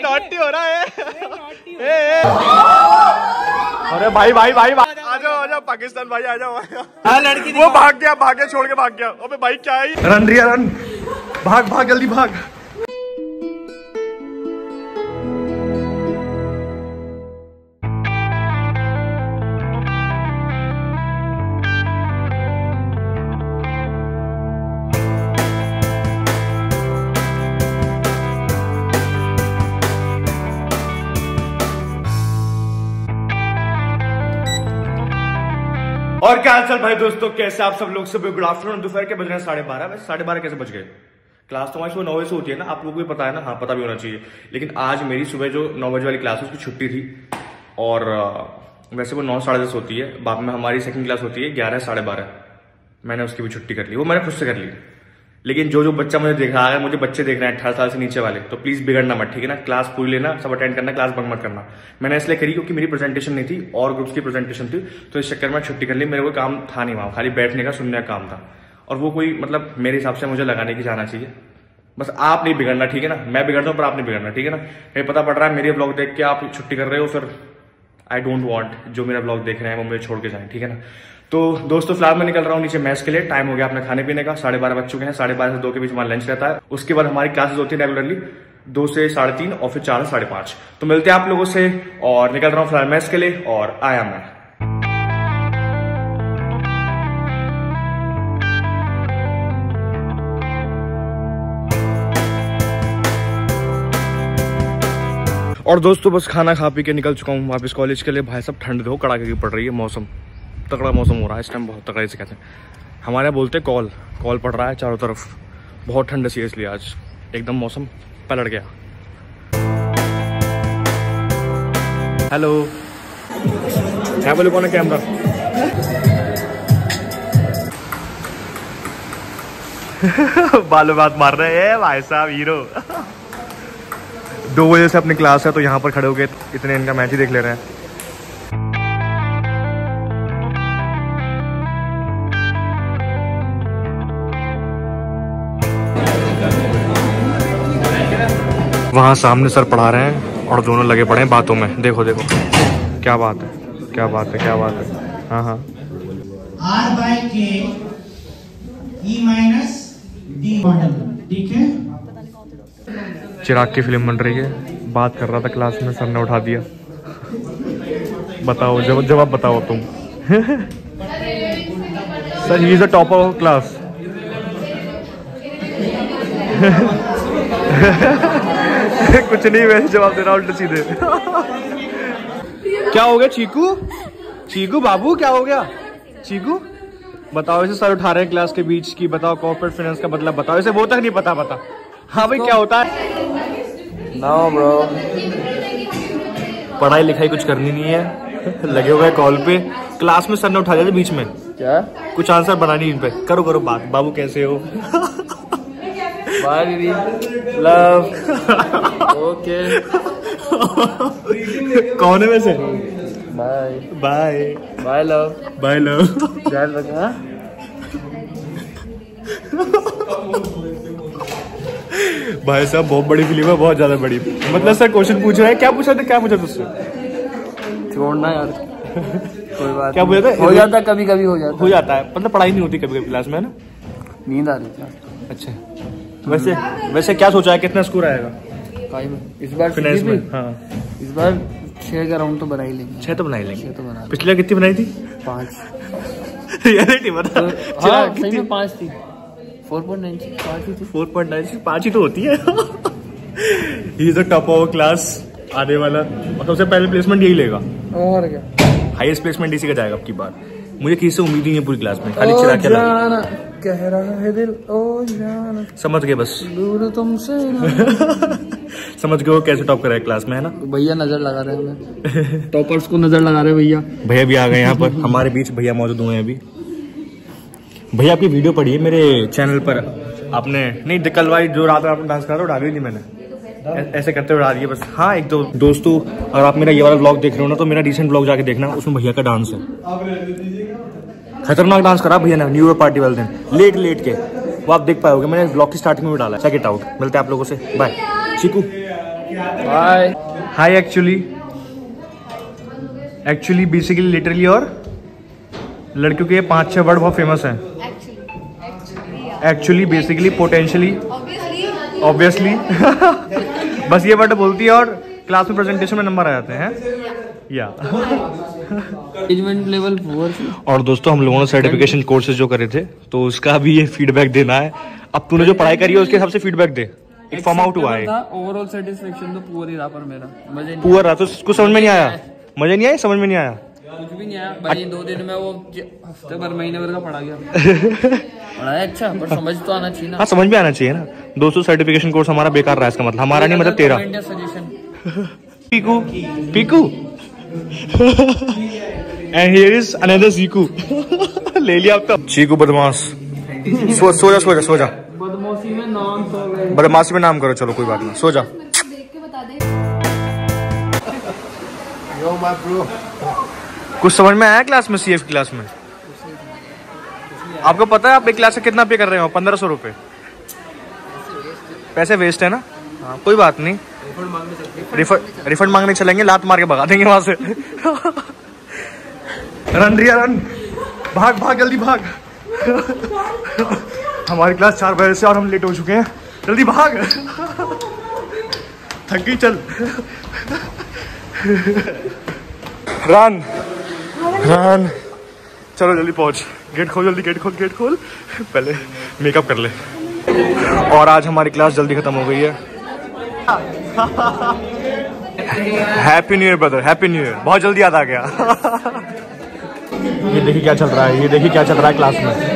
Naughty हो रहा है। अरे भाई भाई भाई आ जाओ पाकिस्तान भाई आ जाओ। लड़की वो भाग गया छोड़ के भाग गया। अबे भाई क्या है? रन रिया रन, भाग भाग जल्दी भाग। और क्या हाल चाल भाई दोस्तों, कैसे आप सब लोग? सब गुड आफ्टरनून। दोपहर के बज रहे हैं 12:30। 12:30 कैसे बज गए? क्लास तो हमारी सुबह 9 बजे से होती है ना, आप लोगों को भी पता है ना? हाँ पता भी होना चाहिए। लेकिन आज मेरी सुबह जो 9 बजे वाली क्लास है उसकी छुट्टी थी। और वैसे वो 9 साढ़े 10 होती है। बाद में हमारी सेकंड क्लास होती है 11 साढ़े 12। मैंने उसकी भी छुट्टी कर ली, वो मैंने खुद से कर ली। लेकिन जो बच्चा मुझे देख रहा है, मुझे बच्चे देख रहे हैं 18 साल से नीचे वाले, तो प्लीज बिगड़ना मत, ठीक है ना? क्लास पूरी लेना, सब अटेंड करना, क्लास बंक मत करना। मैंने इसलिए करी क्योंकि मेरी प्रेजेंटेशन नहीं थी और ग्रुप्स की प्रेजेंटेशन थी, तो इस चक्कर में छुट्टी कर ली। मेरे कोई काम था नहीं वहां, खाली बैठने का सुनने का काम था। और वो कोई मतलब मेरे हिसाब से मुझे लगाने की जाना चाहिए। बस आप नहीं बिगड़ना, ठीक है ना? मैं बिगड़ता हूँ पर आप नहीं बिगड़ना, ठीक है ना? कहीं पता पड़ रहा है मेरे ब्लॉग देख के आप छुट्टी कर रहे हो, फिर आई डोंट वांट जो मेरा ब्लॉग देख रहे हैं वो मुझे छोड़ के जाए, ठीक है ना? तो दोस्तों फिलहाल मैं निकल रहा हूँ नीचे मैस के लिए। टाइम हो गया अपने खाने पीने का, 12:30 बज चुके हैं। 12:30 से 2 के बीच हमारा लंच रहता है। उसके बाद हमारी क्लासेस होती है रेगुलरली 2 से 3:30 और फिर 4 से 5:30। तो मिलते हैं आप लोगों से। और निकल रहा हूँ फिलहाल मैस के लिए और आया मैं। और दोस्तों बस खाना खा पी के निकल चुका हूँ वापस कॉलेज के लिए। भाई सब ठंड देखो कड़ाके की पड़ रही है, मौसम तगड़ा मौसम हो रहा है इस टाइम, बहुत तगड़ा से कहते हैं। हमारे यहाँ बोलते हैं कॉल पड़ रहा है चारों तरफ, बहुत ठंड सी है, इसलिए आज एकदम मौसम पलट गया। हेलो, यहाँ बोले कौन है कैमरा? बालों बात मार रहे हैं भाई साहब हीरो। 2 बजे से अपनी क्लास है तो यहाँ पर खड़े हो गए, इतने इनका मैच ही देख ले रहे हैं। वहाँ सामने सर पढ़ा रहे हैं और दोनों लगे पड़े हैं बातों में। देखो देखो क्या बात है, क्या बात है, क्या बात है। हाँ हाँ, R/K E minus D model, ठीक है? चिराग की फिल्म बन रही है, बात कर रहा था क्लास में, सर ने उठा दिया। बताओ जवाब बताओ तुम। Sir he is the topper of class. कुछ नहीं, वैसे जवाब दे रहा उल्टे सीधे। क्या हो गया चीकू? चीकू बाबू क्या हो गया? चीकू बताओ, इसे सर उठा रहे हैं क्लास के बीच की। बताओ कॉर्पोरेट फाइनेंस का मतलब बताओ, इसे वो तक नहीं पता। बता हाँ भाई क्या होता है? नो ब्रो, पढ़ाई लिखाई कुछ करनी नहीं है, लगे हुए कॉल पे। क्लास में सर ने उठा दिया बीच में, क्या कुछ आंसर बनानी इन पे। करो बात। बाबू कैसे हो? बाय दीदी, लव। ओके कौन है वैसे? Bye bye bye love, bye love. ध्यान रखना। भाई साहब बहुत बड़ी फिल्म है, बहुत ज्यादा बड़ी। मतलब सर क्वेश्चन पूछ रहे हैं, क्या पूछा था तुझसे? छोड़ना यार, कोई बात क्या पूछा था? हो जाता है कभी कभी, हो जाता है। मतलब पढ़ाई नहीं होती कभी कभी क्लास में, है ना? नींद आ रही है। अच्छा वैसे क्या सोचा है, कितना स्कोर आएगा इस बार फाइनेंस में? हाँ इस बार 6 का राउंड तो बना ही लेंगे। 6 तो बना ही लेंगे। पिछले कितनी बनाई थी? 5। हाँ सही में 5 थी। 4.96 5 ही तो होती है। He is the top of class आने वाला, और सबसे पहले प्लेसमेंट यही लेगा। और क्या, हाईएस्ट प्लेसमेंट इसी का जाएगा अब की बार। मुझे किसी से उम्मीद नहीं है पूरी क्लास में, खाली चिराग के अलावा। कह रहा है दिल ओ जाना। समझ गए बस, दूर तुमसे। समझ गए वो कैसे टॉप कर रहा है क्लास में, है ना? भैया नजर लगा रहे हैं, टॉपर्स को नजर लगा रहे हैं। भैया भी आ गए यहाँ पर हमारे बीच, भैया मौजूद हुए हैं अभी। भैया आपकी वीडियो पड़ी है मेरे चैनल पर, आपने नहीं कल वाली जो रात में आपने डांस करा डाली नहीं मैंने, ऐसे करते हुए उड़ा दिए बस। हाँ एक दो दोस्तों, अगर आप मेरा ये वाला व्लॉग देख रहे हो ना तो मेरा रिसेंट व्लॉग जाके देखना, उसमें भैया का डांस है। खतरनाक डांस करा भैया ने न्यू ईयर पार्टी वाले दिन, लेट के। वो आप देख पाओगे, मैंने व्लॉग की स्टार्टिंग में डाला। Check it out. मिलते हैं आप लोगों से, bye. Chiku hi hi actually basically literally और लड़कियों के 5-6 वर्ड बहुत फेमस हैं। एक्चुअली बेसिकली पोटेंशियली ऑब्वियसली बस ये वर्ड बोलती है और क्लास में प्रेजेंटेशन में नंबर आ जाते हैं या एंगेजमेंट लेवल 4। और दोस्तों हम लोगों ने सर्टिफिकेशन कोर्सेज जो करे थे तो उसका भी ये फीडबैक देना है। अब तूने जो पढ़ाई करी है उसके हिसाब से फीडबैक दे। इट फॉर्म आउट हुआ है। ओवरऑल सेटिस्फेक्शन तो पुअर ही रहा पर मेरा मजा नहीं पुअर रहा तो कुछ समझ में नहीं आया। मजा नहीं आया, समझ में नहीं आया, कुछ भी नहीं आया भाई। 2 दिन में वो हफ्ते भर महीने भर का पढ़ा गया पढ़ाया अच्छा पर समझ तो आना चाहिए ना। हाँ समझ में आना चाहिए ना। दोस्तों सर्टिफिकेशन कोर्स हमारा बेकार रहा, इसका मतलब हमारा नहीं मतलब तेरा। Piku Piku and here is another Chiku ले लिया अब तो। चीकू बदमाश सो जा सो जा सो जा। बदमाशी में नाम तो गए। बदमाशी में नाम करो, चलो कोई बात नहीं, सो जा। कुछ समझ में आया क्लास में? सीएफ क्लास में आपको पता है आप एक क्लास से कितना पे कर रहे हो? 1500 रुपए। पैसे वेस्ट है ना। हाँ कोई बात नहीं, रिफंड मांगने चलेंगे, लात मार के भगा देंगे वहां से। रन रिया रन, भाग भाग जल्दी भाग। हमारी क्लास 4 बजे से और हम लेट हो चुके हैं, जल्दी भाग। थक गई, चल। रन रन, चलो जल्दी पहुंच। गेट खोल जल्दी, गेट खोल गेट खोल। पहले मेकअप कर ले। और आज हमारी क्लास जल्दी खत्म हो गई है। Happy new year brother, happy new year. बहुत जल्दी याद आ गया। ये देखिए क्या चल रहा है, ये देखिए क्या चल रहा है क्लास में,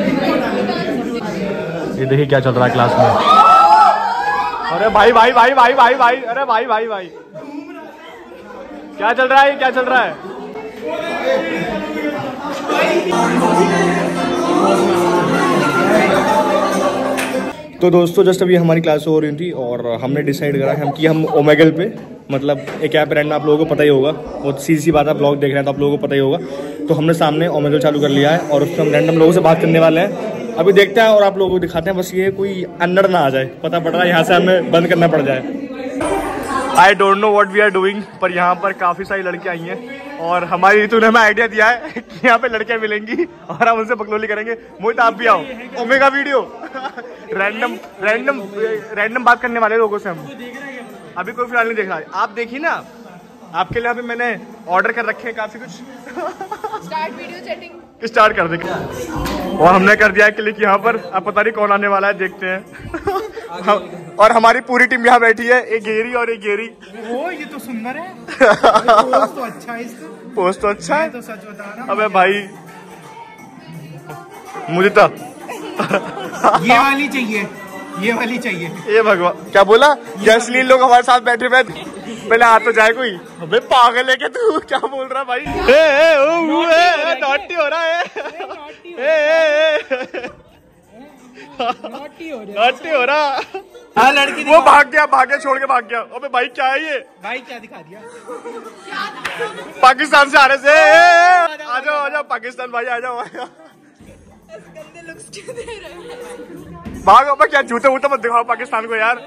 ये देखिए क्या चल रहा है क्लास में। अरे भाई भाई भाई भाई भाई भाई, अरे भाई भाई भाई, क्या चल रहा है, क्या चल रहा है? तो दोस्तों जस्ट अभी हमारी क्लास हो रही थी और हमने डिसाइड करा हम कि हम ओमेगल पे, मतलब एक ऐप रैंडम, आप लोगों को पता ही होगा, बहुत सीधी सी बात है, आप ब्लॉग देख रहे हैं तो आप लोगों को पता ही होगा। तो हमने सामने ओमेगल चालू कर लिया है और उसमें हम रैंडम लोगों से बात करने वाले हैं। अभी देखते हैं और आप लोगों को दिखाते हैं। बस ये कोई अनड़ ना आ जाए, पता पड़ रहा है यहाँ से हमें बंद करना पड़ जाए। I don't know what we are doing, पर यहाँ पर काफ़ी सारी लड़कियाँ आई हैं और हमारी ऋतु ने हमें आइडिया दिया है कि यहाँ पे लड़कियाँ मिलेंगी और हम उनसे बकलोली करेंगे। मोहित आप भी आओ, omega video. Random random random बात करने वाले लोगों से हम। अभी कोई फिलहाल नहीं देख रहा, आप देखिए ना, आपके लिए अभी मैंने ऑर्डर कर रखे हैं काफी कुछ। स्टार्ट वीडियो चैटिंग स्टार्ट कर देंगे और हमने कर दिया है क्लिक यहाँ पर। अब पता नहीं कौन आने वाला है, देखते हैं। और हमारी पूरी टीम यहाँ बैठी है, एक गेरी और एक गेरी। ओ ये तो सुंदर है। पोस्ट तो अच्छा है इसका, पोस्ट तो अच्छा है। तो सच बता रहा। अबे भाई मुझे तो ये वाली चाहिए, ये वाली चाहिए। ये भगवान, क्या बोला? जसलीन लोग हमारे साथ बैठे हुए, पहले आ तो जाए कोई। अबे पागल है क्या तू, क्या बोल रहा भाई? नॉटी हो रहा है, नॉटी हो रहा। हाँ लड़की वो भाग गया छोड़ के भाग गया। अबे भाई क्या है ये? भाई क्या दिखा दिया? पाकिस्तान से आ रहे थे। आ जाओ पाकिस्तान भाई, आ जाओ। भागो, क्या जूते वूते मत दिखाओ पाकिस्तान को यार।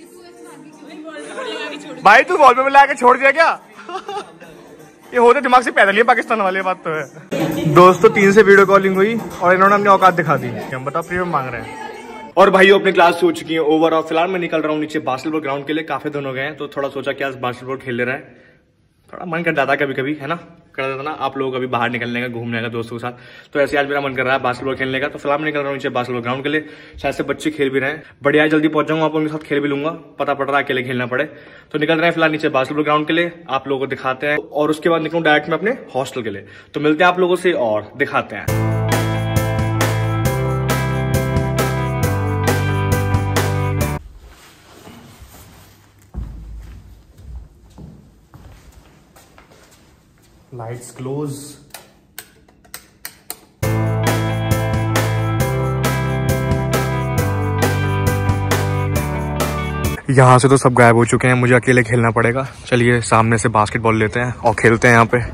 भाई तू वॉल पे ला के छोड़ दिया क्या? ये होते दिमाग से पैदल ही पाकिस्तान वाले, बात तो है। दोस्तों 3 से वीडियो कॉलिंग हुई और इन्होंने अपनी औकात दिखा दी। हम बताओ प्रीमियम मांग रहे हैं। और भाई अपनी क्लास हो चुकी है ओवर और फिलहाल मैं निकल रहा हूँ नीचे बास्केटबॉल ग्राउंड के लिए। काफी दिन हो गए हैं तो थोड़ा सोचा कि आज बास्केटबॉल खेल ले रहा है, थोड़ा मन कर जाता है कभी कभी, है ना, कर देता ना आप लोग कभी बाहर निकलने का, घूमने का दोस्तों के साथ। तो ऐसे आज मेरा मन कर रहा है बास्केटबॉल खेलने का। तो फिलहाल मैं निकल रहा हूँ नीचे बास्केटबॉल ग्राउंड के लिए। शायद से बच्चे खेल भी रहे हैं, बढ़िया जल्दी पहुंच जाऊंगा, आप उनके साथ खेल भी लूंगा। पता पड़ रहा है अकेले खेलना पड़े। तो निकल रहे हैं फिलहाल नीचे बास्केटबॉल ग्राउंड के लिए, आप लोगों को दिखाते हैं और उसके बाद निकलूँ डायरेक्ट में अपने हॉस्टल के लिए। तो मिलते हैं आप लोगों से और दिखाते हैं। Lights close. यहाँ से तो सब गायब हो चुके हैं, मुझे अकेले खेलना पड़ेगा। चलिए सामने से बास्केटबॉल लेते हैं और खेलते हैं यहाँ पे।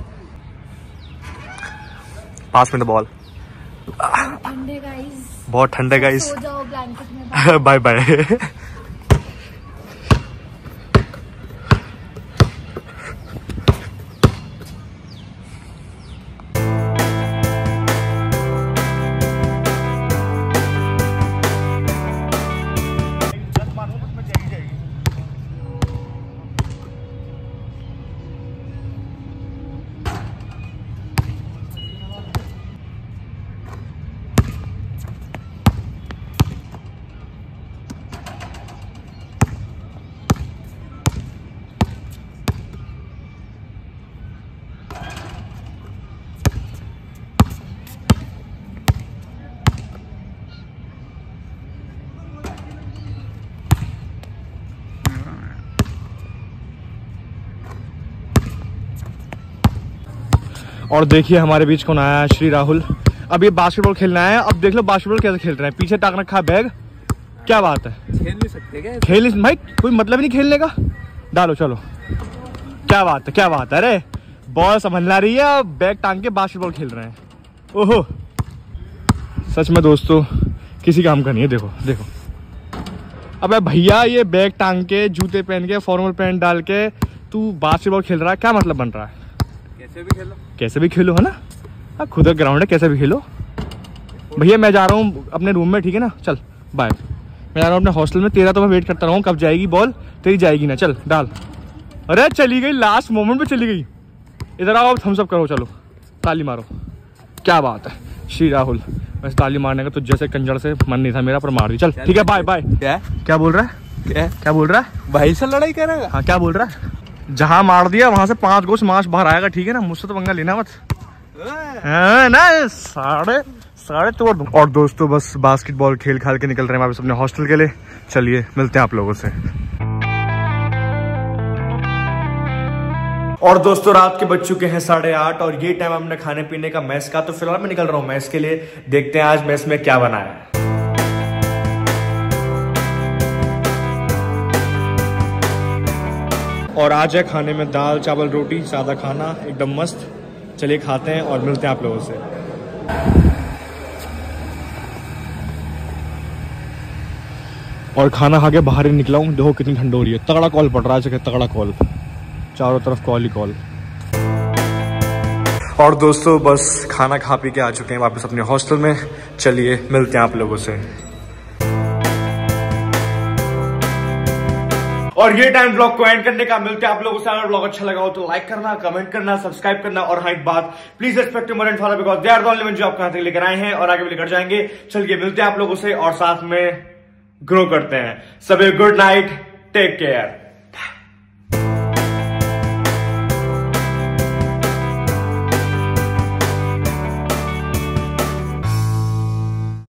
पास में द बॉल। ठंडे गाइस, बहुत ठंडे गाइस। सो जाओ ब्लैंकेट में। Bye bye. और देखिए हमारे बीच कौन आया है, श्री राहुल। अब ये बास्केटबॉल खेलना है, अब देख लो बास्केटबॉल कैसे खेल रहे हैं, पीछे टांग रखा है बैग। क्या बात है, खेल नहीं सकते क्या? खेल भाई कोई मतलब नहीं खेलने का, डालो चलो। क्या बात है, क्या बात है, अरे बॉल संभलना रही है, बैग टांग के बास्केटबॉल खेल रहे हैं। ओहो सच में दोस्तों किसी काम का नहीं है। देखो देखो, अबे भैया ये बैग टांग के, जूते पहन के, फॉर्मल पैंट डाल के तू बास्केटबॉल खेल रहा है, क्या मतलब बन रहा है? कैसे भी खेलो, कैसे भी खेलो, है ना, खुद का ग्राउंड है, कैसे भी खेलो। भैया मैं जा रहा हूँ अपने रूम में, ठीक है ना, चल बाय। मैं जा रहा हूँ अपने हॉस्टल में, तेरा तो मैं वेट करता रहूँ, कब जाएगी बॉल, तेरी जाएगी ना, चल डाल। अरे चली गई, लास्ट मोमेंट पे चली गई। इधर आओ, अब थम्स अप करो, चलो ताली मारो। क्या बात है श्री राहुल, वैसे ताली मारने का तो जैसे कंजर से मन नहीं था मेरा, पर मार दी। चल ठीक है, बाय बाय। क्या बोल रहा है, क्या बोल रहा है? भाई से लड़ाई करेगा? हाँ क्या बोल रहा है? जहाँ मार दिया वहां से 5 गोश मांस बाहर आएगा, ठीक है ना, मुझसे तो पंगा लेना मत। ना साढ़े तोड़ दूं। और दोस्तों बस बास्केटबॉल खेल खाल के निकल रहे हैं वापस अपने हॉस्टल के लिए। चलिए मिलते हैं आप लोगों से। और दोस्तों रात के बज चुके हैं 8:30 और ये टाइम हमने खाने पीने का मेस का। तो फिलहाल मैं निकल रहा हूँ मेस के लिए, देखते हैं आज मेस में क्या बना है। और आज है खाने में दाल चावल रोटी, सादा खाना एकदम मस्त। चलिए खाते हैं और मिलते हैं आप लोगों से। और खाना खा के बाहर ही निकला हूँ, देखो कितनी ठंड हो रही है। तगड़ा कॉल पड़ रहा है, तगड़ा कॉल, चारों तरफ कॉल ही कॉल। और दोस्तों बस खाना खा पी के आ चुके हैं वापस अपने हॉस्टल में। चलिए मिलते हैं आप लोगों से। और ये टाइम ब्लॉग को एंड करने का, मिलते हैं आप लोगों से। अगर ब्लॉग अच्छा लगा हो तो लाइक करना, कमेंट करना, सब्सक्राइब करना। और हाँ एक बात, please respect to mother and father because they are the only one जो आपको यहाँ तक लेकर आए हैं और आगे भी लेकर जाएंगे। चलिए मिलते हैं आप लोगों से और साथ में ग्रो करते हैं। सभी गुड नाइट, टेक केयर।